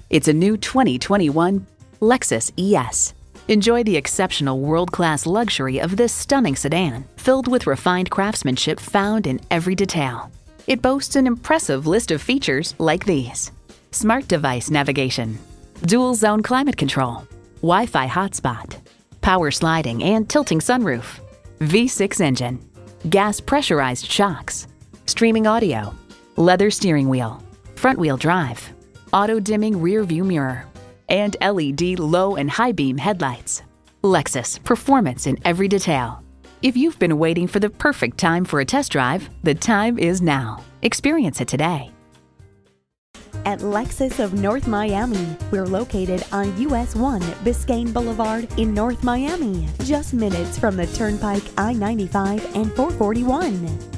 It's a new 2021 Lexus ES. Enjoy the exceptional world-class luxury of this stunning sedan, filled with refined craftsmanship found in every detail. It boasts an impressive list of features like these: smart device navigation, dual zone climate control, Wi-Fi hotspot, power sliding and tilting sunroof, V6 engine, gas pressurized shocks, streaming audio, leather steering wheel, front wheel drive, auto dimming rear view mirror, and LED low and high beam headlights. Lexus, performance in every detail. If you've been waiting for the perfect time for a test drive, the time is now. Experience it today. At Lexus of North Miami, we're located on US 1 Biscayne Boulevard in North Miami, just minutes from the Turnpike I-95 and 441.